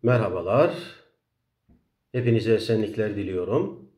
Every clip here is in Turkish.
Merhabalar, hepinize esenlikler diliyorum.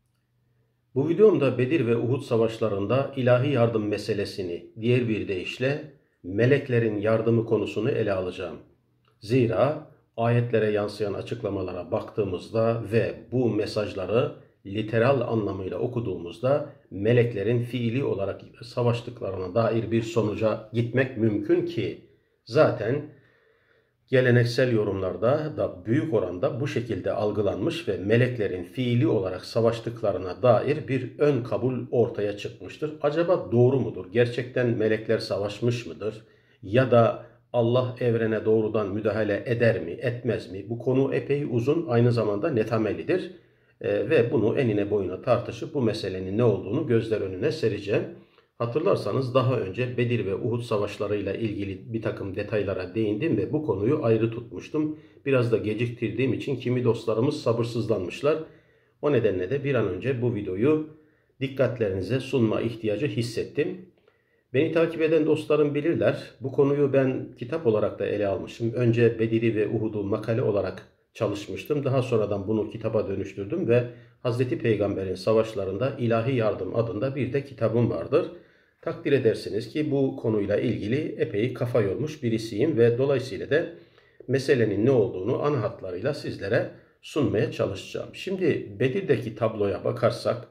Bu videomda Bedir ve Uhud savaşlarında ilahi yardım meselesini, diğer bir deyişle meleklerin yardımı konusunu ele alacağım. Zira ayetlere yansıyan açıklamalara baktığımızda ve bu mesajları literal anlamıyla okuduğumuzda meleklerin fiili olarak savaştıklarına dair bir sonuca gitmek mümkün ki zaten geleneksel yorumlarda da büyük oranda bu şekilde algılanmış ve meleklerin fiili olarak savaştıklarına dair bir ön kabul ortaya çıkmıştır. Acaba doğru mudur? Gerçekten melekler savaşmış mıdır? Ya da Allah evrene doğrudan müdahale eder mi, etmez mi? Bu konu epey uzun, aynı zamanda netamelidir. Ve bunu enine boyuna tartışıp bu meselenin ne olduğunu gözler önüne sereceğim. Hatırlarsanız daha önce Bedir ve Uhud savaşlarıyla ilgili bir takım detaylara değindim ve bu konuyu ayrı tutmuştum. Biraz da geciktirdiğim için kimi dostlarımız sabırsızlanmışlar. O nedenle de bir an önce bu videoyu dikkatlerinize sunma ihtiyacı hissettim. Beni takip eden dostlarım bilirler. Bu konuyu ben kitap olarak da ele almışım. Önce Bedir'i ve Uhud'u makale olarak çalışmıştım. Daha sonradan bunu kitaba dönüştürdüm ve Hazreti Peygamber'in savaşlarında İlahi Yardım adında bir de kitabım vardır. Takdir edersiniz ki bu konuyla ilgili epey kafa yormuş birisiyim ve dolayısıyla da meselenin ne olduğunu ana hatlarıyla sizlere sunmaya çalışacağım. Şimdi Bedir'deki tabloya bakarsak,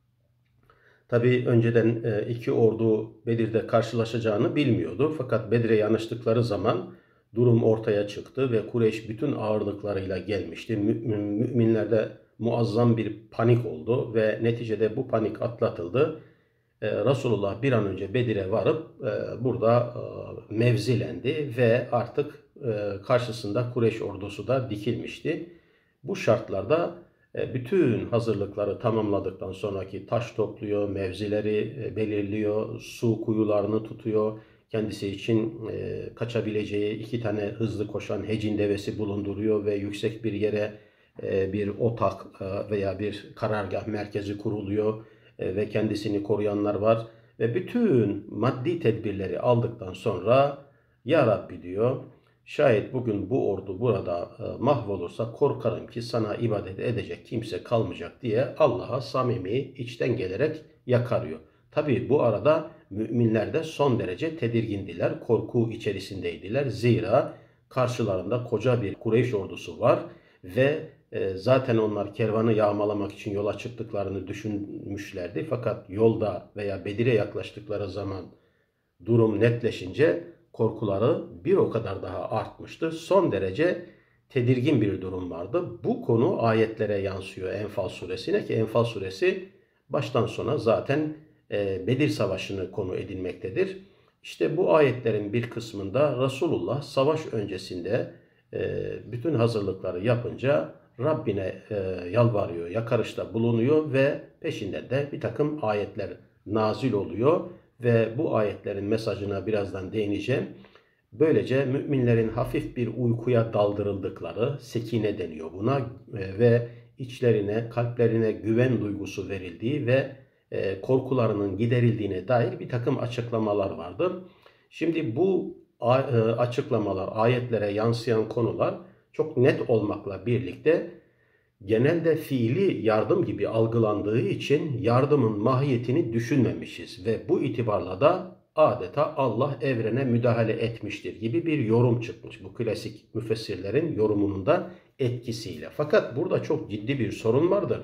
tabii önceden iki ordu Bedir'de karşılaşacağını bilmiyordu. Fakat Bedir'e yanaştıkları zaman durum ortaya çıktı ve Kureyş bütün ağırlıklarıyla gelmişti. Müminlerde muazzam bir panik oldu ve neticede bu panik atlatıldı. Resulullah bir an önce Bedir'e varıp burada mevzilendi ve artık karşısında Kureyş ordusu da dikilmişti. Bu şartlarda bütün hazırlıkları tamamladıktan sonraki taş topluyor, mevzileri belirliyor, su kuyularını tutuyor. Kendisi için kaçabileceği iki tane hızlı koşan hecin devesi bulunduruyor ve yüksek bir yere bir otak veya bir karargah merkezi kuruluyor ve kendisini koruyanlar var. Ve bütün maddi tedbirleri aldıktan sonra ya Rabbi diyor, şayet bugün bu ordu burada mahvolursa korkarım ki sana ibadet edecek kimse kalmayacak diye Allah'a samimi içten gelerek yakarıyor. Tabi bu arada müminler de son derece tedirgindiler, korku içerisindeydiler. Zira karşılarında koca bir Kureyş ordusu var ve zaten onlar kervanı yağmalamak için yola çıktıklarını düşünmüşlerdi. Fakat yolda veya Bedir'e yaklaştıkları zaman durum netleşince korkuları bir o kadar daha artmıştı. Son derece tedirgin bir durum vardı. Bu konu ayetlere yansıyor Enfal suresine ki Enfal suresi baştan sona zaten Bedir Savaşı'nı konu edinmektedir. İşte bu ayetlerin bir kısmında Resulullah savaş öncesinde bütün hazırlıkları yapınca Rabbine yalvarıyor, yakarışta bulunuyor ve peşinden de bir takım ayetler nazil oluyor ve bu ayetlerin mesajına birazdan değineceğim. Böylece müminlerin hafif bir uykuya daldırıldıkları, sekine deniyor buna, ve içlerine, kalplerine güven duygusu verildiği ve korkularının giderildiğine dair bir takım açıklamalar vardır. Şimdi bu açıklamalar, ayetlere yansıyan konular çok net olmakla birlikte genelde fiili yardım gibi algılandığı için yardımın mahiyetini düşünmemişiz ve bu itibarla da adeta Allah evrene müdahale etmiştir gibi bir yorum çıkmış bu klasik müfessirlerin yorumunun da etkisiyle. Fakat burada çok ciddi bir sorun vardır.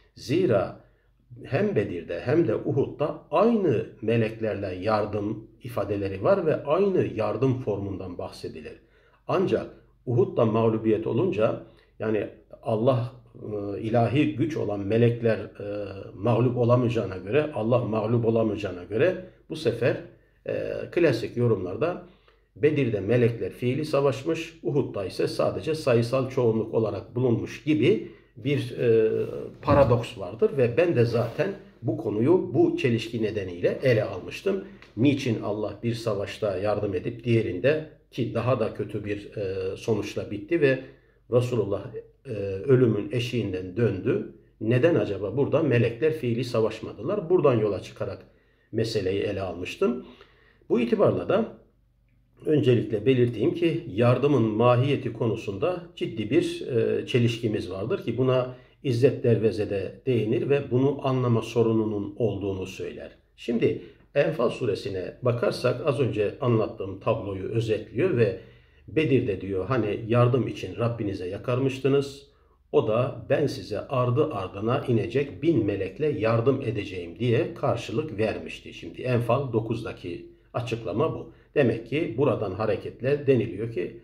Zira hem Bedir'de hem de Uhud'da aynı meleklerle yardım ifadeleri var ve aynı yardım formundan bahsedilir. Ancak Uhud'da mağlubiyet olunca, yani Allah ilahi güç olan melekler mağlup olamayacağına göre, Allah mağlup olamayacağına göre bu sefer klasik yorumlarda Bedir'de melekler fiili savaşmış, Uhud'da ise sadece sayısal çoğunluk olarak bulunmuş gibi bir paradoks vardır ve ben de zaten bu konuyu bu çelişki nedeniyle ele almıştım. Niçin Allah bir savaşta yardım edip diğerinde, ki daha da kötü bir sonuçla bitti ve Resulullah ölümün eşiğinden döndü. Neden acaba burada melekler fiili savaşmadılar? Buradan yola çıkarak meseleyi ele almıştım. Bu itibarla da Öncelikle belirteyim ki yardımın mahiyeti konusunda ciddi bir çelişkimiz vardır ki buna İzzet Derveze de değinir ve bunu anlama sorununun olduğunu söyler. Şimdi Enfal suresine bakarsak az önce anlattığım tabloyu özetliyor ve Bedir'de diyor hani yardım için Rabbinize yakarmıştınız. O da ben size ardı ardına inecek 1000 melekle yardım edeceğim diye karşılık vermişti. Şimdi Enfal 9'daki açıklama bu. Demek ki buradan hareketle deniliyor ki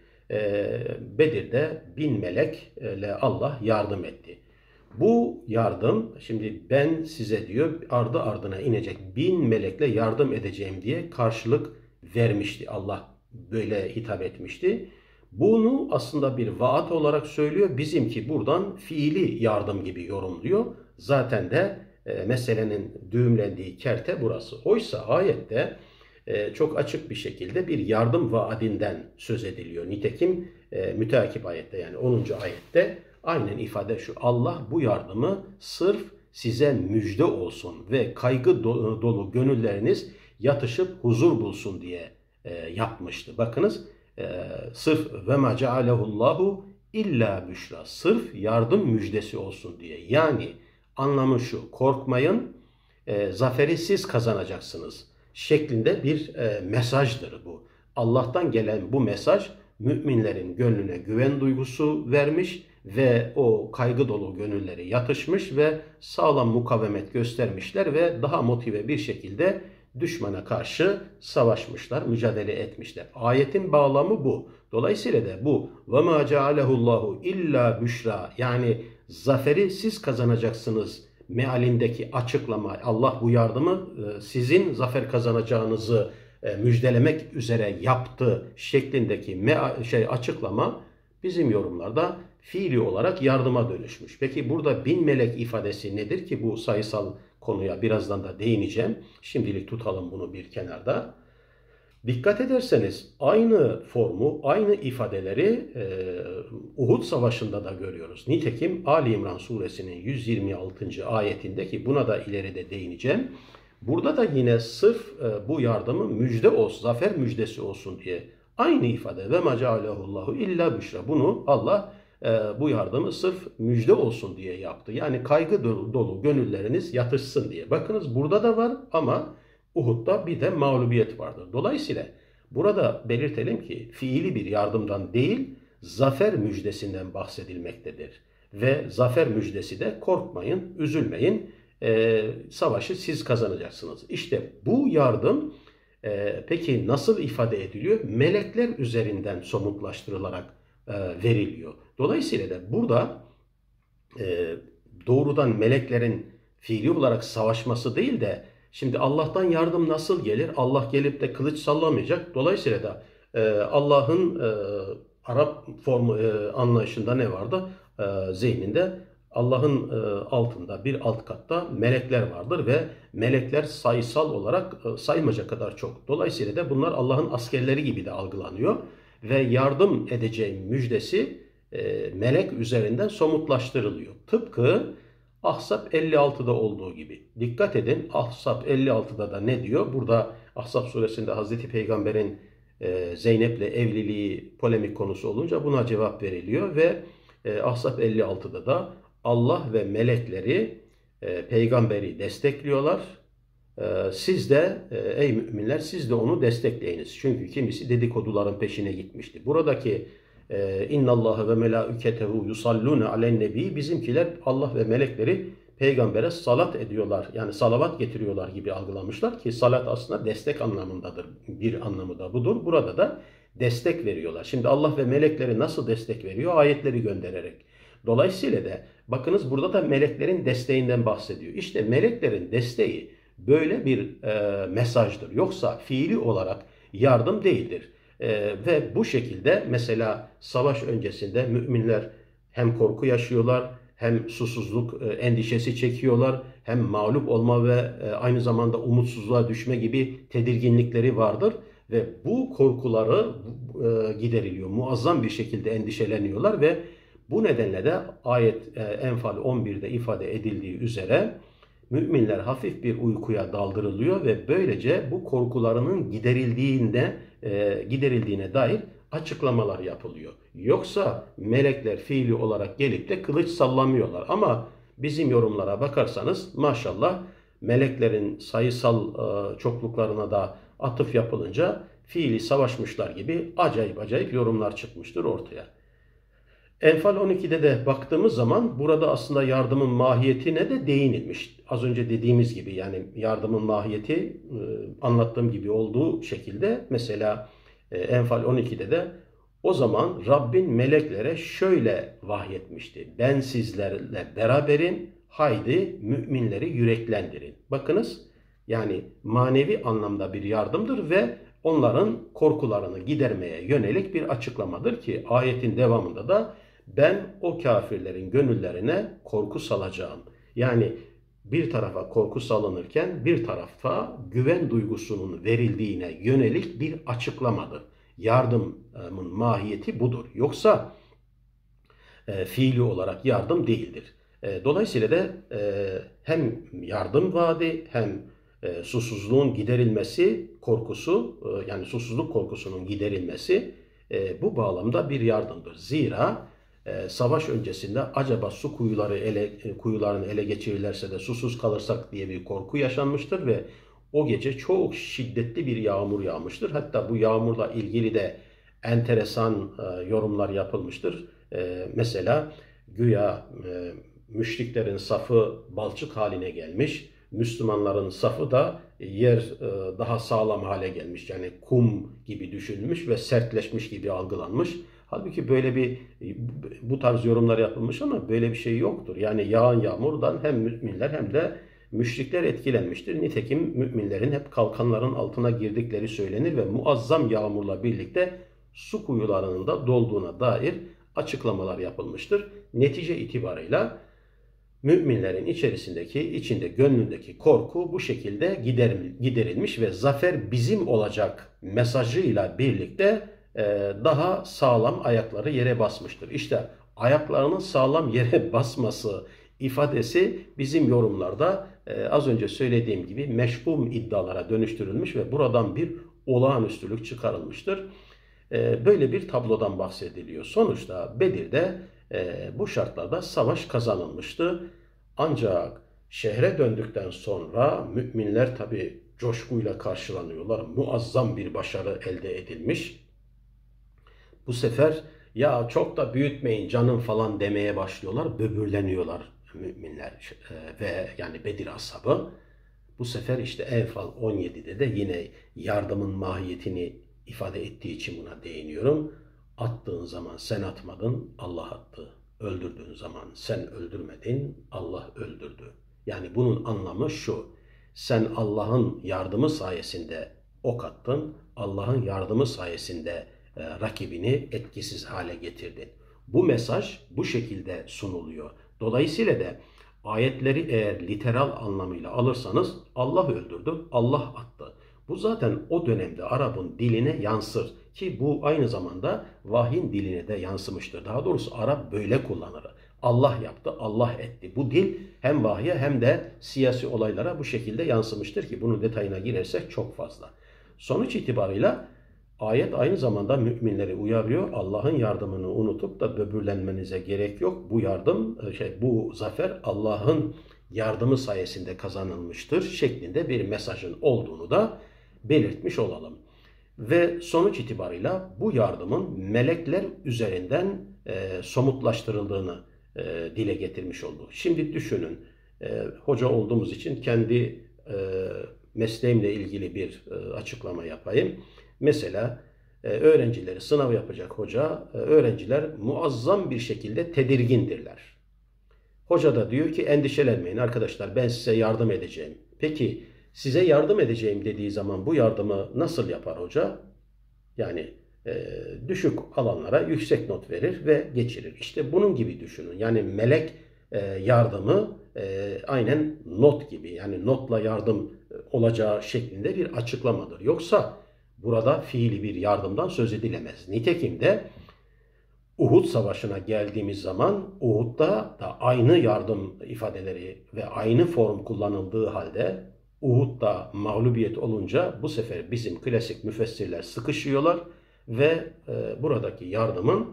Bedir'de 1000 melekle Allah yardım etti. Bu yardım şimdi ben size diyor ardı ardına inecek 1000 melekle yardım edeceğim diye karşılık vermişti. Allah böyle hitap etmişti. Bunu aslında bir vaat olarak söylüyor. Bizimki buradan fiili yardım gibi yorumluyor. Zaten de meselenin düğümlendiği kerte burası. Oysa ayette çok açık bir şekilde bir yardım vaadinden söz ediliyor. Nitekim müteakip ayette yani 10. ayette aynen ifade şu. Allah bu yardımı sırf size müjde olsun ve kaygı dolu gönülleriniz yatışıp huzur bulsun diye yapmıştı. Bakınız sırf ve ma cealehullahu illa büşra sırf yardım müjdesi olsun diye. Yani anlamı şu korkmayın zaferi siz kazanacaksınız şeklinde bir mesajdır bu. Allah'tan gelen bu mesaj müminlerin gönlüne güven duygusu vermiş ve o kaygı dolu gönülleri yatışmış ve sağlam mukavemet göstermişler ve daha motive bir şekilde düşmana karşı savaşmışlar, mücadele etmişler. Ayetin bağlamı bu. Dolayısıyla da bu ve ma cealehullahu illa büşra yani zaferi siz kazanacaksınız mealindeki açıklama Allah bu yardımı sizin zafer kazanacağınızı müjdelemek üzere yaptı şeklindeki açıklama bizim yorumlarda fiili olarak yardıma dönüşmüş. Peki burada 1000 melek ifadesi nedir ki bu sayısal konuya birazdan da değineceğim. Şimdilik tutalım bunu bir kenarda. Dikkat ederseniz aynı formu, aynı ifadeleri Uhud Savaşı'nda da görüyoruz. Nitekim Ali İmran suresinin 126. ayetinde ki buna da ileride değineceğim. Burada da yine sırf bu yardımı müjde olsun, zafer müjdesi olsun diye aynı ifade ve ma cealehullahu illa büşra. Bunu Allah bu yardımı sırf müjde olsun diye yaptı. Yani kaygı dolu gönülleriniz yatışsın diye. Bakınız burada da var ama Uhud'da bir de mağlubiyet vardır. Dolayısıyla burada belirtelim ki fiili bir yardımdan değil, zafer müjdesinden bahsedilmektedir. Ve zafer müjdesi de korkmayın, üzülmeyin, savaşı siz kazanacaksınız. İşte bu yardım peki nasıl ifade ediliyor? Melekler üzerinden somutlaştırılarak veriliyor. Dolayısıyla da burada doğrudan meleklerin fiili olarak savaşması değil de şimdi Allah'tan yardım nasıl gelir? Allah gelip de kılıç sallamayacak. Dolayısıyla da Allah'ın Arap formu anlayışında ne vardı? Zihninde Allah'ın altında bir alt katta melekler vardır ve melekler sayısal olarak saymaca kadar çok. Dolayısıyla da bunlar Allah'ın askerleri gibi de algılanıyor ve yardım edeceğim müjdesi melek üzerinden somutlaştırılıyor. Tıpkı Ahzab 56'da olduğu gibi. Dikkat edin Ahzab 56'da da ne diyor? Burada Ahzab suresinde Hazreti Peygamber'in Zeynep'le evliliği polemik konusu olunca buna cevap veriliyor ve Ahzab 56'da da Allah ve melekleri peygamberi destekliyorlar. Siz de ey müminler siz de onu destekleyiniz. Çünkü kimisi dedikoduların peşine gitmişti. Buradaki İnnallâhe ve melâiketehu yusallûne alen nebi bizimkiler Allah ve melekleri peygambere salat ediyorlar. Yani salavat getiriyorlar gibi algılamışlar ki salat aslında destek anlamındadır. Bir anlamı da budur. Burada da destek veriyorlar. Şimdi Allah ve melekleri nasıl destek veriyor? Ayetleri göndererek. Dolayısıyla da bakınız burada da meleklerin desteğinden bahsediyor. İşte meleklerin desteği böyle bir mesajdır. Yoksa fiili olarak yardım değildir. Ve bu şekilde mesela savaş öncesinde müminler hem korku yaşıyorlar, hem susuzluk endişesi çekiyorlar, hem mağlup olma ve aynı zamanda umutsuzluğa düşme gibi tedirginlikleri vardır. Ve bu korkuları gideriliyor. Muazzam bir şekilde endişeleniyorlar ve bu nedenle de ayet Enfal 11'de ifade edildiği üzere müminler hafif bir uykuya daldırılıyor ve böylece bu korkularının giderildiğinde giderildiğine dair açıklamalar yapılıyor. Yoksa melekler fiili olarak gelip de kılıç sallamıyorlar. Ama bizim yorumlara bakarsanız maşallah meleklerin sayısal çokluklarına da atıf yapılınca fiili savaşmışlar gibi acayip acayip yorumlar çıkmıştır ortaya. Enfal 12'de de baktığımız zaman burada aslında yardımın mahiyetine de değinilmiş. Az önce dediğimiz gibi yani yardımın mahiyeti anlattığım gibi olduğu şekilde mesela Enfal 12'de de o zaman Rabbin meleklere şöyle vahyetmişti. Ben sizlerle beraberim, haydi müminleri yüreklendirin. Bakınız yani manevi anlamda bir yardımdır ve onların korkularını gidermeye yönelik bir açıklamadır ki ayetin devamında da ben o kafirlerin gönüllerine korku salacağım. Yani bir tarafa korku salınırken bir tarafta güven duygusunun verildiğine yönelik bir açıklamadır. Yardımın mahiyeti budur. Yoksa fiili olarak yardım değildir. Dolayısıyla da hem yardım vaadi hem susuzluğun giderilmesi korkusu yani susuzluk korkusunun giderilmesi bu bağlamda bir yardımdır. Zira savaş öncesinde acaba su kuyularını ele geçirirlerse de susuz kalırsak diye bir korku yaşanmıştır ve o gece çok şiddetli bir yağmur yağmıştır. Hatta bu yağmurla ilgili de enteresan yorumlar yapılmıştır. Mesela güya müşriklerin safı balçık haline gelmiş, Müslümanların safı da yer daha sağlam hale gelmiş. Yani kum gibi düşünülmüş ve sertleşmiş gibi algılanmış. Halbuki bu tarz yorumlar yapılmış ama böyle bir şey yoktur. Yani yağan yağmurdan hem müminler hem de müşrikler etkilenmiştir. Nitekim müminlerin hep kalkanların altına girdikleri söylenir ve muazzam yağmurla birlikte su kuyularının da dolduğuna dair açıklamalar yapılmıştır. Netice itibarıyla müminlerin içinde gönlündeki korku bu şekilde giderilmiş ve zafer bizim olacak mesajıyla birlikte daha sağlam ayakları yere basmıştır. İşte ayaklarının sağlam yere basması ifadesi bizim yorumlarda az önce söylediğim gibi meşhum iddialara dönüştürülmüş ve buradan bir olağanüstülük çıkarılmıştır. Böyle bir tablodan bahsediliyor. Sonuçta Bedir'de bu şartlarda savaş kazanılmıştı. Ancak şehre döndükten sonra müminler tabi coşkuyla karşılanıyorlar. Muazzam bir başarı elde edilmiş. Bu sefer ya çok da büyütmeyin canım falan demeye başlıyorlar. Böbürleniyorlar müminler ve yani Bedir ashabı. Bu sefer işte Enfal 17'de de yine yardımın mahiyetini ifade ettiği için buna değiniyorum. Attığın zaman sen atmadın, Allah attı. Öldürdüğün zaman sen öldürmedin, Allah öldürdü. Yani bunun anlamı şu. Sen Allah'ın yardımı sayesinde ok attın, Allah'ın yardımı sayesinde rakibini etkisiz hale getirdin. Bu mesaj bu şekilde sunuluyor. Dolayısıyla da ayetleri eğer literal anlamıyla alırsanız Allah öldürdü, Allah attı. Bu zaten o dönemde Arap'ın diline yansır ki bu aynı zamanda vahyin diline de yansımıştır. Daha doğrusu Arap böyle kullanır. Allah yaptı, Allah etti. Bu dil hem vahye hem de siyasi olaylara bu şekilde yansımıştır ki bunun detayına girersek çok fazla. Sonuç itibarıyla ayet aynı zamanda müminleri uyarıyor. Allah'ın yardımını unutup da böbürlenmenize gerek yok. Bu zafer Allah'ın yardımı sayesinde kazanılmıştır şeklinde bir mesajın olduğunu da belirtmiş olalım. Ve sonuç itibarıyla bu yardımın melekler üzerinden somutlaştırıldığını dile getirmiş oldu. Şimdi düşünün, hoca olduğumuz için kendi mesleğimle ilgili bir açıklama yapayım. Mesela öğrencileri sınav yapacak hoca, öğrenciler muazzam bir şekilde tedirgindirler. Hoca da diyor ki endişelenmeyin arkadaşlar ben size yardım edeceğim. Peki size yardım edeceğim dediği zaman bu yardımı nasıl yapar hoca? Yani düşük alanlara yüksek not verir ve geçirir. İşte bunun gibi düşünün. Yani melek yardımı aynen not gibi yani notla yardım olacağı şeklinde bir açıklamadır. Yoksa burada fiili bir yardımdan söz edilemez. Nitekim de Uhud Savaşı'na geldiğimiz zaman Uhud'da da aynı yardım ifadeleri ve aynı form kullanıldığı halde Uhud'da mağlubiyet olunca bu sefer bizim klasik müfessirler sıkışıyorlar ve buradaki yardımın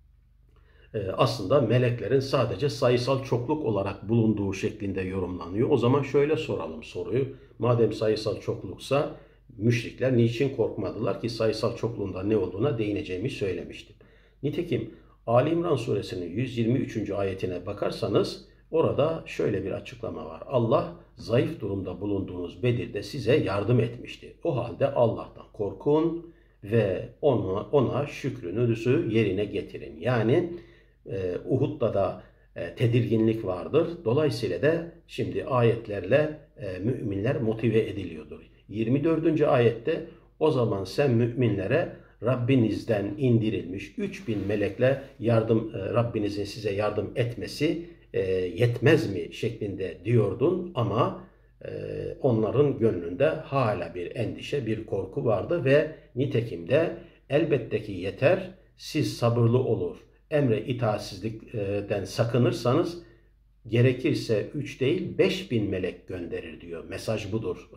aslında meleklerin sadece sayısal çokluk olarak bulunduğu şeklinde yorumlanıyor. O zaman şöyle soralım soruyu. Madem sayısal çokluksa müşrikler niçin korkmadılar ki sayısal çokluğunda ne olduğuna değineceğimi söylemiştim. Nitekim Ali İmran suresinin 123. ayetine bakarsanız orada şöyle bir açıklama var. Allah zayıf durumda bulunduğunuz Bedir'de size yardım etmişti. O halde Allah'tan korkun ve ona şükrünüzü yerine getirin. Yani Uhud'da da tedirginlik vardır. Dolayısıyla da şimdi ayetlerle müminler motive ediliyordur. 24. ayette o zaman sen müminlere Rabbinizden indirilmiş 3000 melekle Rabbinizin size yardım etmesi yetmez mi şeklinde diyordun ama onların gönlünde hala bir endişe, bir korku vardı ve nitekim de elbette ki yeter, siz sabırlı olur, emre itaatsizlikten sakınırsanız gerekirse 3 değil 5000 melek gönderir diyor. Mesaj budur.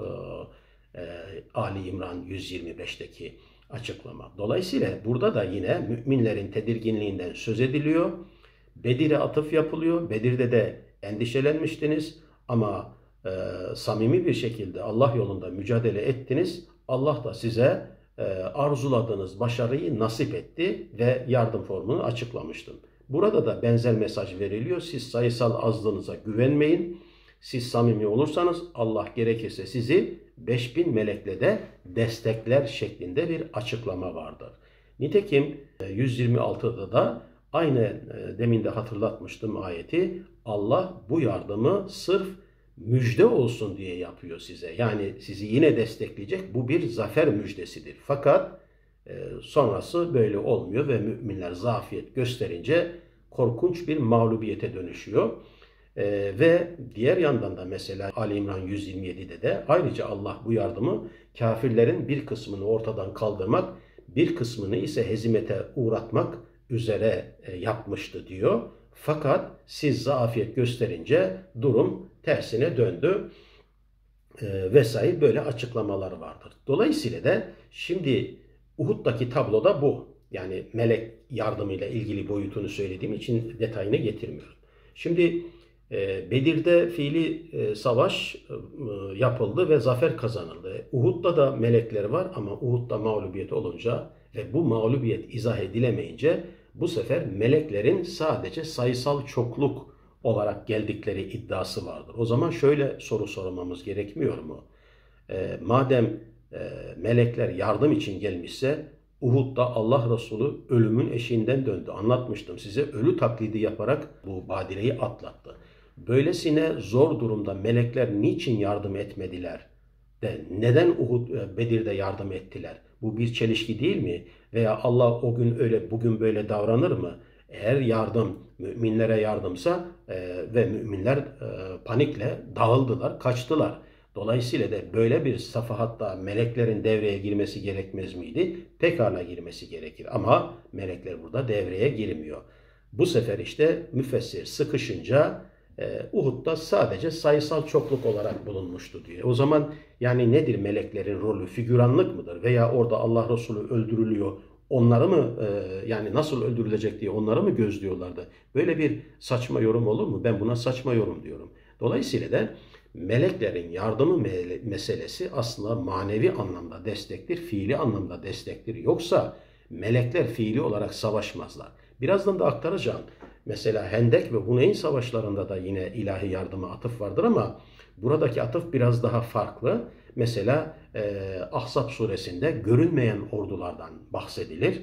Ali İmran 125'teki açıklama. Dolayısıyla burada da yine müminlerin tedirginliğinden söz ediliyor. Bedir'e atıf yapılıyor. Bedir'de de endişelenmiştiniz ama samimi bir şekilde Allah yolunda mücadele ettiniz. Allah da size arzuladığınız başarıyı nasip etti ve yardım formunu açıklamıştım. Burada da benzer mesaj veriliyor. Siz sayısal azlığınıza güvenmeyin. Siz samimi olursanız Allah gerekirse sizi 5000 melekle de destekler şeklinde bir açıklama vardır. Nitekim 126'da da aynı demin de hatırlatmıştım ayeti. Allah bu yardımı sırf müjde olsun diye yapıyor size. Yani sizi yine destekleyecek. Bu bir zafer müjdesidir. Fakat sonrası böyle olmuyor ve müminler zafiyet gösterince korkunç bir mağlubiyete dönüşüyor. Ve diğer yandan da mesela Ali İmran 127'de de ayrıca Allah bu yardımı kafirlerin bir kısmını ortadan kaldırmak, bir kısmını ise hezimete uğratmak üzere yapmıştı diyor. Fakat siz zafiyet gösterince durum tersine döndü vesaire böyle açıklamalar vardır. Dolayısıyla da şimdi Uhud'daki tabloda bu. Yani melek yardımıyla ilgili boyutunu söylediğim için detayını getirmiyorum. Şimdi Bedir'de fiili savaş yapıldı ve zafer kazanıldı. Uhud'da da melekler var ama Uhud'da mağlubiyet olunca ve bu mağlubiyet izah edilemeyince bu sefer meleklerin sadece sayısal çokluk olarak geldikleri iddiası vardır. O zaman şöyle soru sormamız gerekmiyor mu? Madem melekler yardım için gelmişse Uhud'da Allah Resulü ölümün eşiğinden döndü. Anlatmıştım size, ölü taklidi yaparak bu badireyi atlattı. Böylesine zor durumda melekler niçin yardım etmediler? Neden Bedir'de yardım ettiler? Bu bir çelişki değil mi? Veya Allah o gün öyle bugün böyle davranır mı? Eğer yardım müminlere yardımsa ve müminler panikle dağıldılar, kaçtılar. Dolayısıyla da böyle bir safahatta meleklerin devreye girmesi gerekmez miydi? Pekala girmesi gerekir ama melekler burada devreye girmiyor. Bu sefer işte müfessir sıkışınca Uhud'da sadece sayısal çokluk olarak bulunmuştu diyor. O zaman yani nedir meleklerin rolü? Figüranlık mıdır? Veya orada Allah Resulü öldürülüyor. Onları mı yani nasıl öldürülecek diye onları mı gözlüyorlardı? Böyle bir saçma yorum olur mu? Ben buna saçma yorum diyorum. Dolayısıyla da meleklerin yardımı meselesi aslında manevi anlamda destektir, fiili anlamda destektir. Yoksa melekler fiili olarak savaşmazlar. Birazdan da aktaracağım. Mesela Hendek ve Huneyn savaşlarında da yine ilahi yardıma atıf vardır ama buradaki atıf biraz daha farklı. Mesela Ahzab suresinde görünmeyen ordulardan bahsedilir.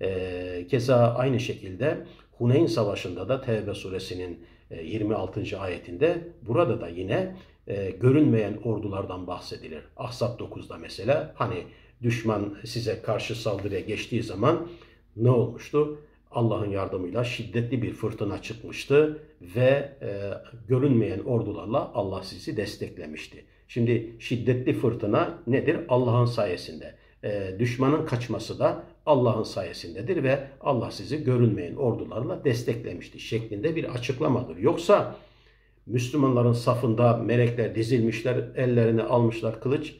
Keza aynı şekilde Huneyn savaşında da Tevbe suresinin 26. ayetinde burada da yine görünmeyen ordulardan bahsedilir. Ahzab 9'da mesela hani düşman size karşı saldırıya geçtiği zaman ne olmuştu? Allah'ın yardımıyla şiddetli bir fırtına çıkmıştı ve görünmeyen ordularla Allah sizi desteklemişti. Şimdi şiddetli fırtına nedir? Allah'ın sayesinde. Düşmanın kaçması da Allah'ın sayesindedir ve Allah sizi görünmeyen ordularla desteklemişti şeklinde bir açıklamadır. Yoksa Müslümanların safında melekler dizilmişler, ellerine almışlar kılıç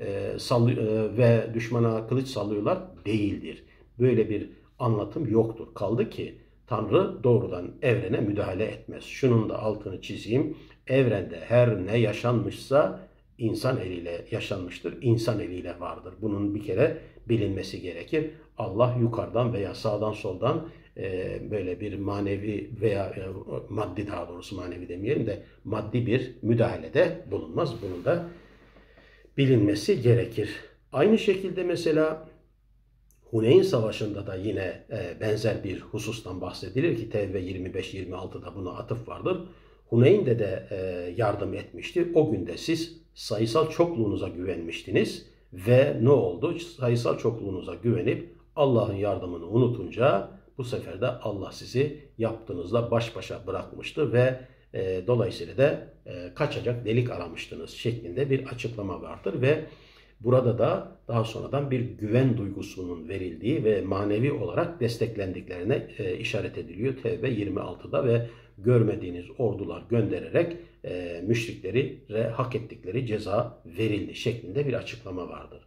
ve düşmana kılıç sallıyorlar değildir. Böyle bir anlatım yoktur. Kaldı ki Tanrı doğrudan evrene müdahale etmez. Şunun da altını çizeyim. Evrende her ne yaşanmışsa insan eliyle yaşanmıştır, insan eliyle vardır. Bunun bir kere bilinmesi gerekir. Allah yukarıdan veya sağdan soldan böyle bir manevi veya maddi, daha doğrusu manevi demeyelim de maddi bir müdahalede bulunmaz. Bunun da bilinmesi gerekir. Aynı şekilde mesela Huneyn Savaşı'nda da yine benzer bir husustan bahsedilir ki Tevbe 25-26'da buna atıf vardır. Huneyn'de de yardım etmişti. O günde siz sayısal çokluğunuza güvenmiştiniz ve ne oldu? Sayısal çokluğunuza güvenip Allah'ın yardımını unutunca bu sefer de Allah sizi yaptığınızla baş başa bırakmıştı ve dolayısıyla da kaçacak delik aramıştınız şeklinde bir açıklama vardır ve burada da daha sonradan bir güven duygusunun verildiği ve manevi olarak desteklendiklerine işaret ediliyor Tevbe 26'da ve görmediğiniz ordular göndererek müşrikleri hak ettikleri ceza verildi şeklinde bir açıklama vardır.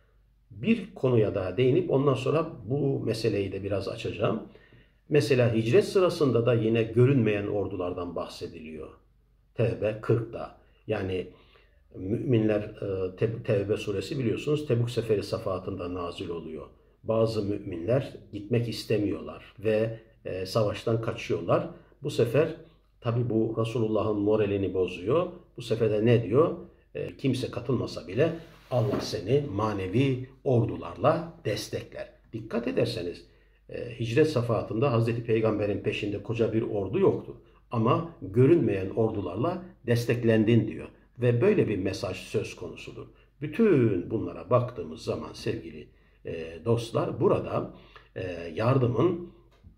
Bir konuya daha değinip ondan sonra bu meseleyi de biraz açacağım. Mesela hicret sırasında da yine görünmeyen ordulardan bahsediliyor. Tevbe 40'da. Yani müminler Tevbe suresi biliyorsunuz Tebuk Seferi safahatında nazil oluyor. Bazı müminler gitmek istemiyorlar ve savaştan kaçıyorlar. Bu sefer tabi bu Resulullah'ın moralini bozuyor. Bu sefer de ne diyor? Kimse katılmasa bile Allah seni manevi ordularla destekler. Dikkat ederseniz hicret safahatında Hazreti Peygamber'in peşinde koca bir ordu yoktu. Ama görünmeyen ordularla desteklendin diyor. Ve böyle bir mesaj söz konusudur. Bütün bunlara baktığımız zaman sevgili dostlar burada yardımın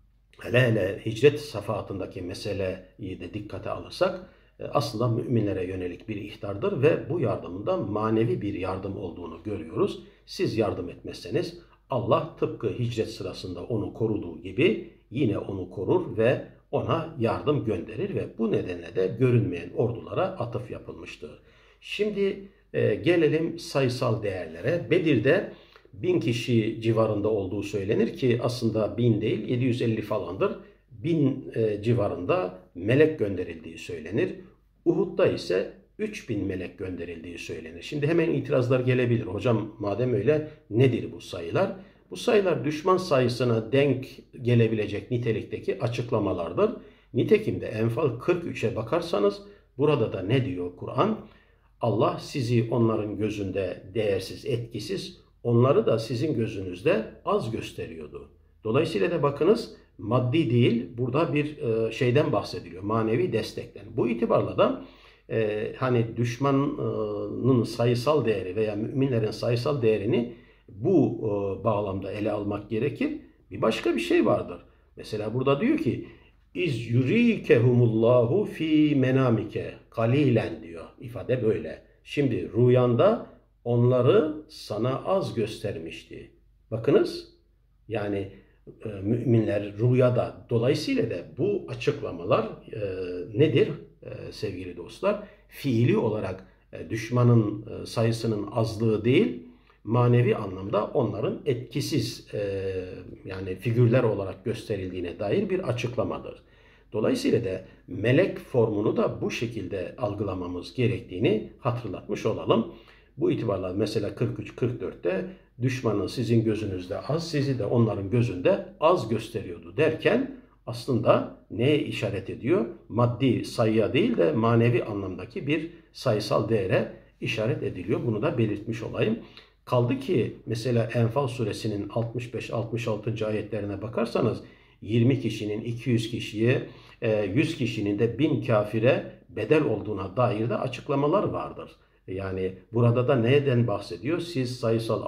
hele hicret safahatındaki meseleyi de dikkate alırsak aslında müminlere yönelik bir ihtardır ve bu yardımın da manevi bir yardım olduğunu görüyoruz. Siz yardım etmezseniz Allah tıpkı hicret sırasında onu koruduğu gibi yine onu korur ve ona yardım gönderir ve bu nedenle de görünmeyen ordulara atıf yapılmıştır. Şimdi gelelim sayısal değerlere. Bedir'de 1000 kişi civarında olduğu söylenir ki aslında 1000 değil 750 falandır. 1000 civarında melek gönderildiği söylenir. Uhud'da ise 3000 melek gönderildiği söylenir. Şimdi hemen itirazlar gelebilir. Hocam madem öyle nedir bu sayılar? Bu sayılar düşman sayısına denk gelebilecek nitelikteki açıklamalardır. Nitekim de Enfal 43'e bakarsanız burada da ne diyor Kur'an? Allah sizi onların gözünde değersiz, etkisiz, onları da sizin gözünüzde az gösteriyordu. Dolayısıyla da bakınız maddi değil burada bir şeyden bahsediliyor, manevi destekten. Bu itibarla da hani düşmanın sayısal değeri veya müminlerin sayısal değerini bu bağlamda ele almak gerekir. Bir başka bir şey vardır. Mesela burada diyor ki İz yurikehumullahu fi menamike kalilen diyor. İfade böyle. Şimdi rüyanda onları sana az göstermişti. Bakınız yani müminler rüyada. Dolayısıyla da bu açıklamalar nedir sevgili dostlar? Fiili olarak düşmanın sayısının azlığı değil, manevi anlamda onların etkisiz yani figürler olarak gösterildiğine dair bir açıklamadır. Dolayısıyla da melek formunu da bu şekilde algılamamız gerektiğini hatırlatmış olalım. Bu itibarla mesela 43-44'te düşmanın sizin gözünüzde az, sizi de onların gözünde az gösteriyordu derken aslında neye işaret ediyor? Maddi sayıya değil de manevi anlamdaki bir sayısal değere işaret ediliyor. Bunu da belirtmiş olayım. Kaldı ki mesela Enfal suresinin 65-66. ayetlerine bakarsanız 20 kişinin 200 kişiye, 100 kişinin de 1000 kafire bedel olduğuna dair de açıklamalar vardır. Yani burada da neden bahsediyor? Siz sayısal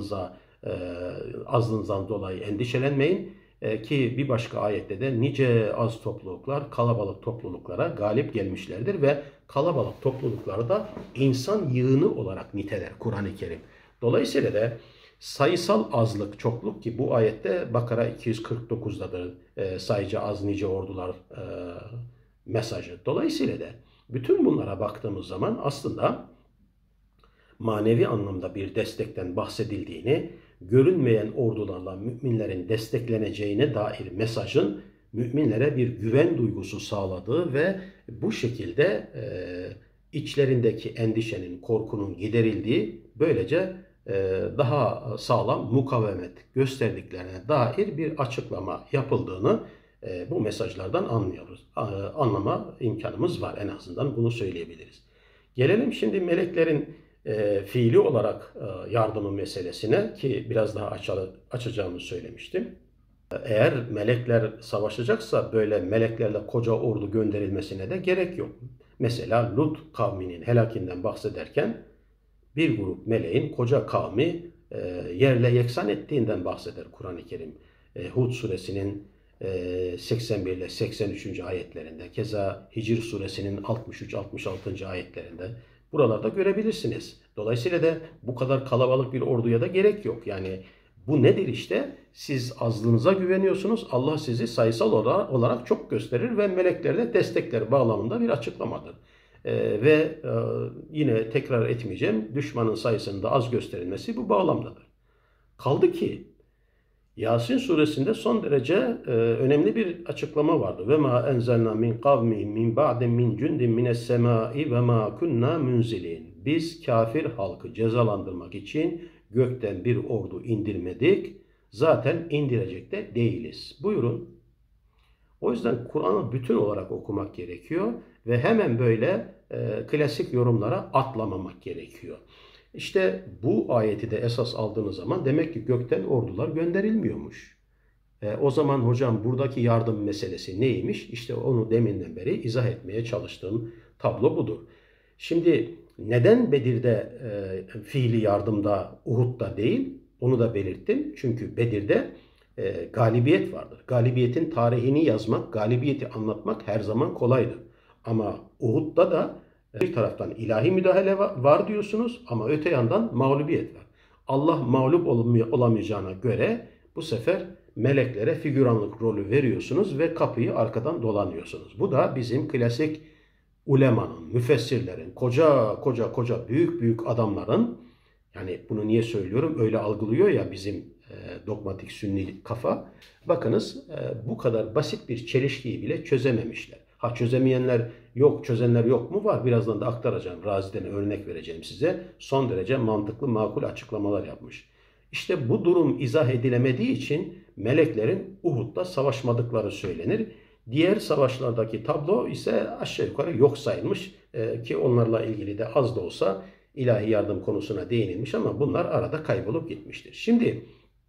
azlığınızdan dolayı endişelenmeyin ki bir başka ayette de nice az topluluklar kalabalık topluluklara galip gelmişlerdir ve kalabalık toplulukları da insan yığını olarak niteler Kur'an-ı Kerim. Dolayısıyla da sayısal azlık, çokluk ki bu ayette Bakara 249'dadır sayıca az nice ordular mesajı. Dolayısıyla da Bütün bunlara baktığımız zaman aslında manevi anlamda bir destekten bahsedildiğini, görünmeyen ordularla müminlerin destekleneceğine dair mesajın müminlere bir güven duygusu sağladığı ve bu şekilde içlerindeki endişenin, korkunun giderildiği, böylece daha sağlam mukavemet gösterdiklerine dair bir açıklama yapıldığını bu mesajlardan anlıyoruz. Anlama imkanımız var, en azından bunu söyleyebiliriz. Gelelim şimdi meleklerin fiili olarak yardımı meselesine, ki biraz daha açacağımı söylemiştim. Eğer melekler savaşacaksa böyle meleklerle koca ordu gönderilmesine de gerek yok. Mesela Lut kavminin helakinden bahsederken bir grup meleğin koca kavmi yerle yeksan ettiğinden bahseder Kur'an-ı Kerim. Hud suresinin 81 ile 83. ayetlerinde, keza Hicr suresinin 63-66. ayetlerinde buralarda görebilirsiniz. Dolayısıyla da bu kadar kalabalık bir orduya da gerek yok. Yani bu nedir işte? Siz azlığınıza güveniyorsunuz. Allah sizi sayısal olarak çok gösterir ve meleklerle destekler bağlamında bir açıklamadır. Yine tekrar etmeyeceğim, düşmanın sayısının da az gösterilmesi bu bağlamdadır. Kaldı ki Yasin suresinde son derece önemli bir açıklama vardı. Ve ma enzelna min kavmi min ba'de min cundin mines semai ve ma kunna munzilin. Biz kafir halkı cezalandırmak için gökten bir ordu indirmedik. Zaten indirecek de değiliz. Buyurun. O yüzden Kur'an'ı bütün olarak okumak gerekiyor ve hemen böyle klasik yorumlara atlamamak gerekiyor. İşte bu ayeti de esas aldığınız zaman demek ki gökten ordular gönderilmiyormuş. O zaman hocam buradaki yardım meselesi neymiş? İşte onu deminden beri izah etmeye çalıştığım tablo budur. Şimdi neden Bedir'de fiili yardımda, Uhud'da değil? Onu da belirttim. Çünkü Bedir'de galibiyet vardır. Galibiyetin tarihini yazmak, galibiyeti anlatmak her zaman kolaydır. Ama Uhud'da da bir taraftan ilahi müdahale var diyorsunuz ama öte yandan mağlubiyet var. Allah mağlup olamayacağına göre bu sefer meleklere figüranlık rolü veriyorsunuz ve kapıyı arkadan dolanıyorsunuz. Bu da bizim klasik ulemanın, müfessirlerin, koca büyük adamların, yani bunu niye söylüyorum? Öyle algılıyor ya bizim dogmatik sünni kafa. Bakınız bu kadar basit bir çelişkiyi bile çözememişler. Ha, çözemeyenler yok, çözenler yok mu? Var. Birazdan da aktaracağım. Razi'den örnek vereceğim size. Son derece mantıklı, makul açıklamalar yapmış. İşte bu durum izah edilemediği için meleklerin Uhud'da savaşmadıkları söylenir. Diğer savaşlardaki tablo ise aşağı yukarı yok sayılmış ki onlarla ilgili de az da olsa ilahi yardım konusuna değinilmiş ama bunlar arada kaybolup gitmiştir. Şimdi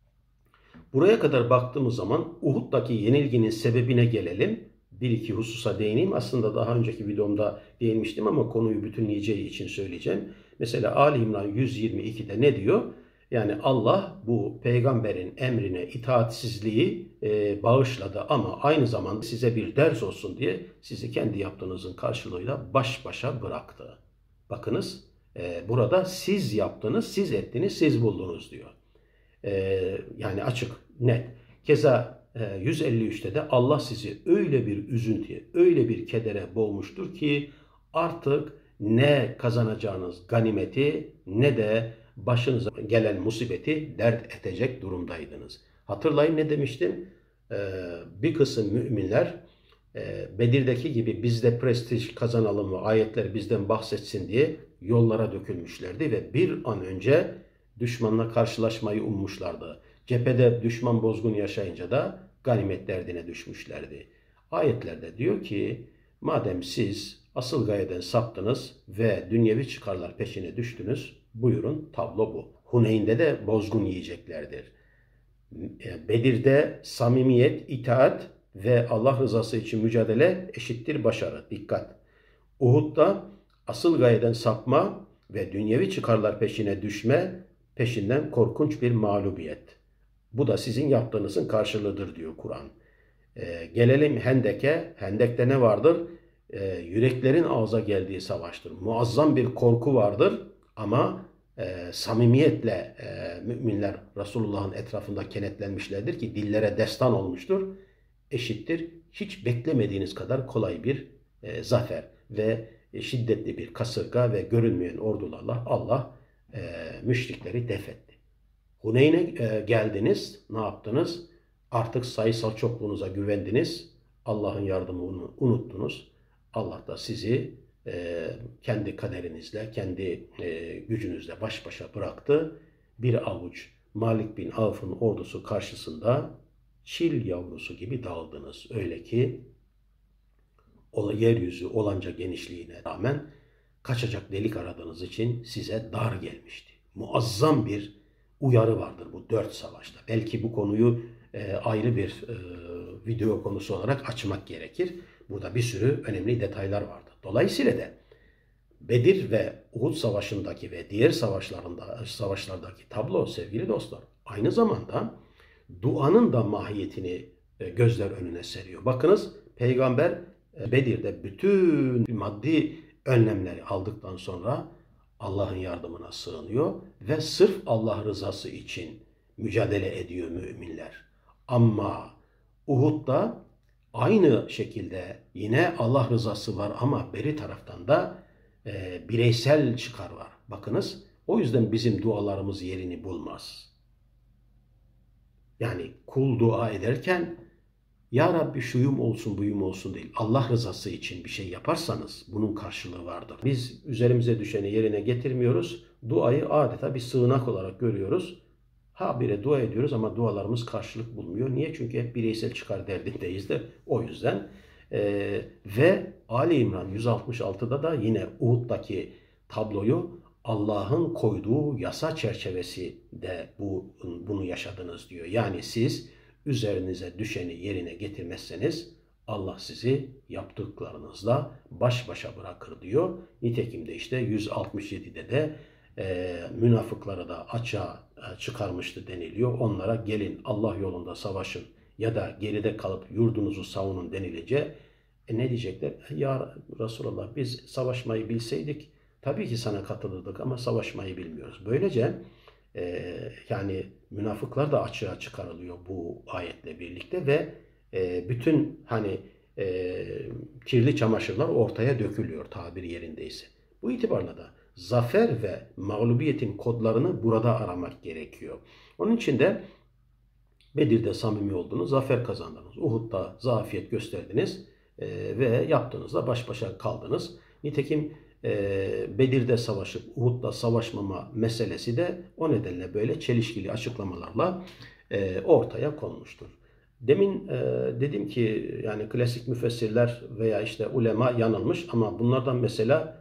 buraya kadar baktığımız zaman Uhud'daki yenilginin sebebine gelelim. Bir iki hususa değineyim. Aslında daha önceki videomda değinmiştim ama konuyu bütünleyeceği için söyleyeceğim. Mesela Ali İmran 122'de ne diyor? Yani Allah bu peygamberin emrine itaatsizliği bağışladı ama aynı zamanda size bir ders olsun diye sizi kendi yaptığınızın karşılığıyla baş başa bıraktı. Bakınız burada siz yaptınız, siz ettiniz, siz buldunuz diyor. Yani açık, net. Keza 153'te de Allah sizi öyle bir üzüntüye, öyle bir kedere boğmuştur ki artık ne kazanacağınız ganimeti ne de başınıza gelen musibeti dert edecek durumdaydınız. Hatırlayın ne demiştim? Bir kısım müminler Bedir'deki gibi biz de prestij kazanalım mı, ayetler bizden bahsetsin diye yollara dökülmüşlerdi ve bir an önce düşmanla karşılaşmayı ummuşlardı. Cephede düşman bozgun yaşayınca da ganimet derdine düşmüşlerdi. Ayetlerde diyor ki madem siz asıl gayeden saptınız ve dünyevi çıkarlar peşine düştünüz, buyurun tablo bu. Huneyn'de de bozgun yiyeceklerdir. Bedir'de samimiyet, itaat ve Allah rızası için mücadele eşittir başarı. Dikkat! Uhud'da asıl gayeden sapma ve dünyevi çıkarlar peşine düşme, peşinden korkunç bir mağlubiyet. Bu da sizin yaptığınızın karşılığıdır diyor Kur'an. Gelelim Hendek'e. Hendek'te ne vardır? Yüreklerin ağza geldiği savaştır. Muazzam bir korku vardır ama samimiyetle müminler Resulullah'ın etrafında kenetlenmişlerdir ki dillere destan olmuştur. Eşittir hiç beklemediğiniz kadar kolay bir zafer ve şiddetli bir kasırga ve görünmeyen ordularla Allah müşrikleri def etti. Huneyn'e geldiniz, ne yaptınız? Artık sayısal çokluğunuza güvendiniz. Allah'ın yardımını unuttunuz. Allah da sizi kendi kaderinizle, kendi gücünüzle baş başa bıraktı. Bir avuç Malik bin Avf'ın ordusu karşısında çil yavrusu gibi dağıldınız. Öyle ki yeryüzü olanca genişliğine rağmen kaçacak delik aradığınız için size dar gelmişti. Muazzam bir uyarı vardır bu 4 savaşta. Belki bu konuyu ayrı bir video konusu olarak açmak gerekir. Burada bir sürü önemli detaylar vardı. Dolayısıyla da Bedir ve Uhud Savaşı'ndaki ve diğer savaşlardaki tablo sevgili dostlar aynı zamanda duanın da mahiyetini gözler önüne seriyor. Bakınız Peygamber Bedir'de bütün maddi önlemleri aldıktan sonra Allah'ın yardımına sığınıyor ve sırf Allah rızası için mücadele ediyor müminler. Ama Uhud'da aynı şekilde yine Allah rızası var ama beri taraftan da bireysel çıkar var. Bakınız o yüzden bizim dualarımız yerini bulmaz. Yani kul dua ederken ya Rabbi şuyum olsun buyum olsun değil. Allah rızası için bir şey yaparsanız bunun karşılığı vardır. Biz üzerimize düşeni yerine getirmiyoruz. Duayı adeta bir sığınak olarak görüyoruz. Habire dua ediyoruz ama dualarımız karşılık bulmuyor. Niye? Çünkü hep bireysel çıkar derdindeyiz de o yüzden. Ve Ali İmran 166'da da yine Uhud'daki tabloyu Allah'ın koyduğu yasa çerçevesi de bunu yaşadınız diyor. Yani siz üzerinize düşeni yerine getirmezseniz Allah sizi yaptıklarınızla baş başa bırakır diyor. Nitekim de işte 167'de de münafıkları da açığa çıkarmıştı deniliyor. Onlara gelin Allah yolunda savaşın ya da geride kalıp yurdunuzu savunun denilince ne diyecekler? Ya Resulallah biz savaşmayı bilseydik tabii ki sana katılırdık ama savaşmayı bilmiyoruz. Böylece yani münafıklar da açığa çıkarılıyor bu ayetle birlikte ve bütün hani kirli çamaşırlar ortaya dökülüyor tabiri yerindeyse. Bu itibarla da zafer ve mağlubiyetin kodlarını burada aramak gerekiyor. Onun için de Bedir'de samimi oldunuz, zafer kazandınız. Uhud'da zafiyet gösterdiniz ve yaptığınızda baş başa kaldınız. Nitekim Bedir'de savaşıp Uhud'da savaşmama meselesi de o nedenle böyle çelişkili açıklamalarla ortaya konmuştur. Demin dedim ki yani klasik müfessirler veya işte ulema yanılmış ama bunlardan mesela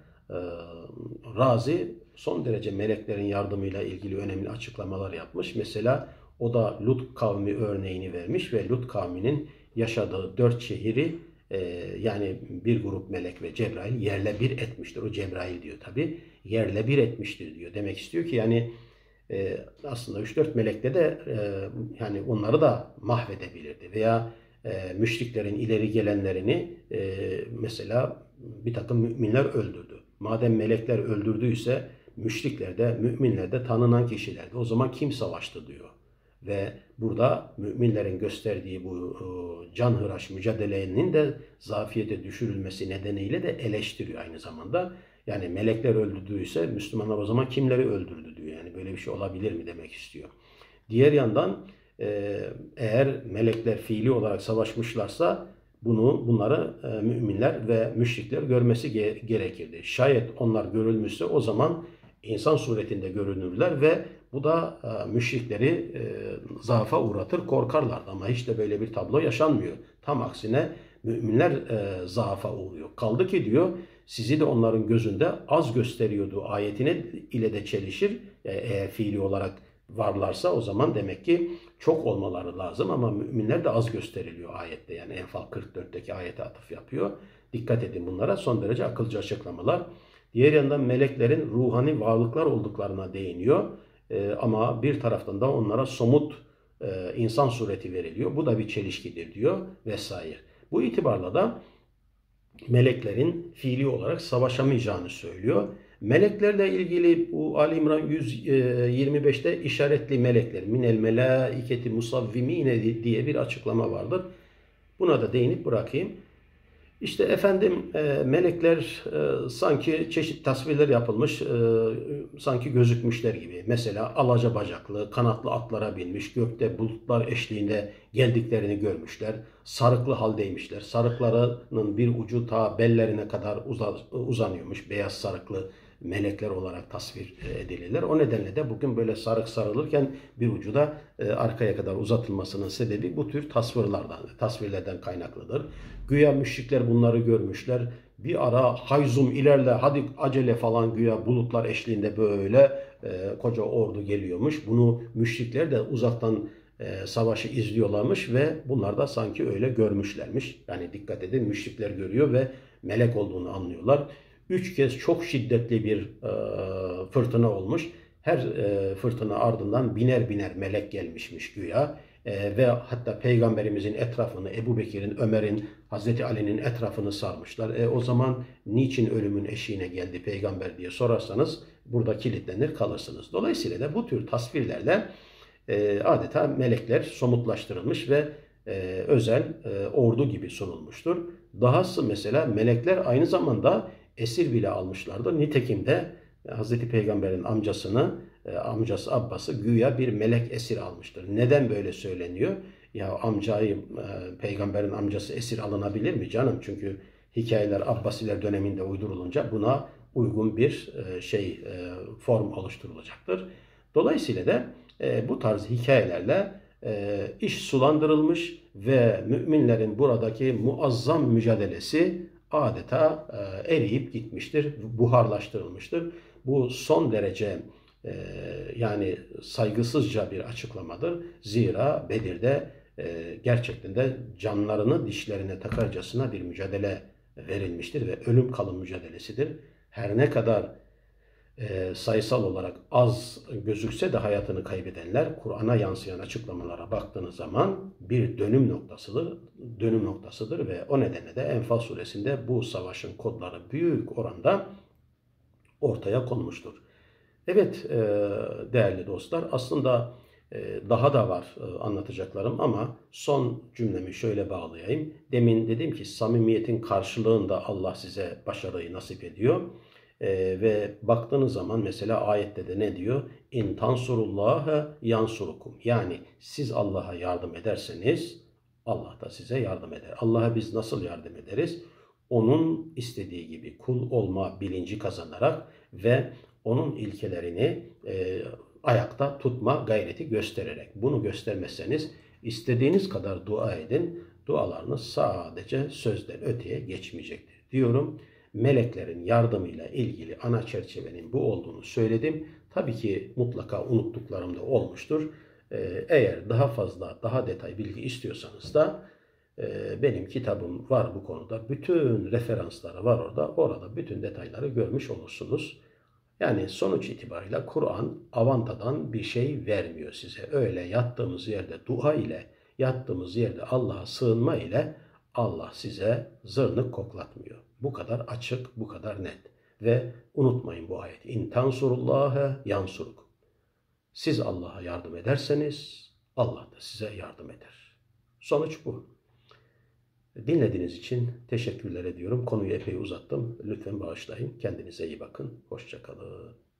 Razi son derece meleklerin yardımıyla ilgili önemli açıklamalar yapmış. Mesela o da Lut kavmi örneğini vermiş ve Lut kavminin yaşadığı 4 şehri yani bir grup melek ve Cebrail yerle bir etmiştir. O Cebrail diyor tabi. Yerle bir etmiştir diyor. Demek istiyor ki yani aslında 3-4 melekle de yani onları da mahvedebilirdi. Veya müşriklerin ileri gelenlerini mesela bir takım müminler öldürdü. Madem melekler öldürdüyse müşrikler de müminler de tanınan kişilerdi. O zaman kim savaştı diyor. Ve burada müminlerin gösterdiği bu canhıraş mücadelenin de zafiyete düşürülmesi nedeniyle de eleştiriyor aynı zamanda. Yani melekler öldürdüyse Müslümanlar o zaman kimleri öldürdü diyor. Yani böyle bir şey olabilir mi demek istiyor. Diğer yandan eğer melekler fiili olarak savaşmışlarsa bunları müminler ve müşrikler görmesi gerekirdi. Şayet onlar görülmüşse o zaman insan suretinde görünürler ve bu da müşrikleri zaafa uğratır, korkarlardı. Ama hiç de böyle bir tablo yaşanmıyor. Tam aksine müminler zaafa uğruyor. Kaldı ki diyor sizi de onların gözünde az gösteriyordu ayetine ile de çelişir. Eğer fiili olarak varlarsa o zaman demek ki çok olmaları lazım ama müminler de az gösteriliyor ayette. Yani Enfal 44'teki ayete atıf yapıyor. Dikkat edin bunlara, son derece akılcı açıklamalar. Diğer yandan meleklerin ruhani varlıklar olduklarına değiniyor. Ama bir taraftan da onlara somut insan sureti veriliyor. Bu da bir çelişkidir diyor vesaire. Bu itibarla da meleklerin fiili olarak savaşamayacağını söylüyor. Meleklerle ilgili bu Ali İmran 125'te işaretli melekler, minel melaiketi musavvimine diye bir açıklama vardır. Buna da değinip bırakayım. İşte efendim melekler sanki çeşit tasvirler yapılmış, sanki gözükmüşler gibi. Mesela alaca bacaklı, kanatlı atlara binmiş, gökte bulutlar eşliğinde geldiklerini görmüşler. Sarıklı haldeymişler. Sarıklarının bir ucu ta bellerine kadar uzanıyormuş. Beyaz sarıklı melekler olarak tasvir edilirler. O nedenle de bugün böyle sarık sarılırken bir ucu da arkaya kadar uzatılmasının sebebi bu tür tasvirlerden kaynaklıdır. Güya müşrikler bunları görmüşler. Bir ara hayzum ilerle hadi acele falan güya bulutlar eşliğinde böyle koca ordu geliyormuş. Bunu müşrikler de uzaktan savaşı izliyorlarmış ve bunlar da sanki öyle görmüşlermiş. Yani dikkat edin, müşrikler görüyor ve melek olduğunu anlıyorlar. 3 kez çok şiddetli bir fırtına olmuş. Her fırtına ardından biner biner melek gelmişmiş güya. Ve hatta Peygamberimizin etrafını, Ebu Bekir'in, Ömer'in, Hazreti Ali'nin etrafını sarmışlar. O zaman niçin ölümün eşiğine geldi Peygamber diye sorarsanız burada kilitlenir kalırsınız. Dolayısıyla da bu tür tasvirlerle adeta melekler somutlaştırılmış ve özel ordu gibi sunulmuştur. Dahası mesela melekler aynı zamanda esir bile almışlardır. Nitekim de Hazreti Peygamber'in amcası Abbas'ı güya bir melek esir almıştır. Neden böyle söyleniyor? Ya peygamberin amcası esir alınabilir mi canım? Çünkü hikayeler Abbasiler döneminde uydurulunca buna uygun bir form oluşturulacaktır. Dolayısıyla da bu tarz hikayelerle iş sulandırılmış ve müminlerin buradaki muazzam mücadelesi adeta eriyip gitmiştir, buharlaştırılmıştır. Bu son derece yani saygısızca bir açıklamadır. Zira Bedir'de gerçekten de canlarını dişlerine takarcasına bir mücadele verilmiştir ve ölüm kalım mücadelesidir. Her ne kadar sayısal olarak az gözükse de hayatını kaybedenler Kur'an'a yansıyan açıklamalara baktığınız zaman bir dönüm noktasıdır ve o nedenle de Enfal suresinde bu savaşın kodları büyük oranda ortaya konmuştur. Evet değerli dostlar, aslında daha da var anlatacaklarım ama son cümlemi şöyle bağlayayım. Demin dedim ki samimiyetin karşılığında Allah size başarıyı nasip ediyor. Ve baktığınız zaman mesela ayette de ne diyor? İn tansurullaha yansurukum. Yani siz Allah'a yardım ederseniz Allah da size yardım eder. Allah'a biz nasıl yardım ederiz? Onun istediği gibi kul olma bilinci kazanarak ve onun ilkelerini ayakta tutma gayreti göstererek. Bunu göstermezseniz istediğiniz kadar dua edin. Dualarınız sadece sözden öteye geçmeyecektir diyorum. Meleklerin yardımıyla ilgili ana çerçevenin bu olduğunu söyledim. Tabii ki mutlaka unuttuklarım da olmuştur. Eğer daha fazla, daha detay bilgi istiyorsanız da benim kitabım var bu konuda. Bütün referansları var orada. Orada bütün detayları görmüş olursunuz. Yani sonuç itibariyle Kur'an avantadan bir şey vermiyor size. Öyle yattığımız yerde dua ile, yattığımız yerde Allah'a sığınma ile Allah size zırnık koklatmıyor. Bu kadar açık, bu kadar net. Ve unutmayın bu ayeti. İn tansurullâhe yansuruk. Siz Allah'a yardım ederseniz Allah da size yardım eder. Sonuç bu. Dinlediğiniz için teşekkürler ediyorum. Konuyu epey uzattım. Lütfen bağışlayın. Kendinize iyi bakın. Hoşça kalın.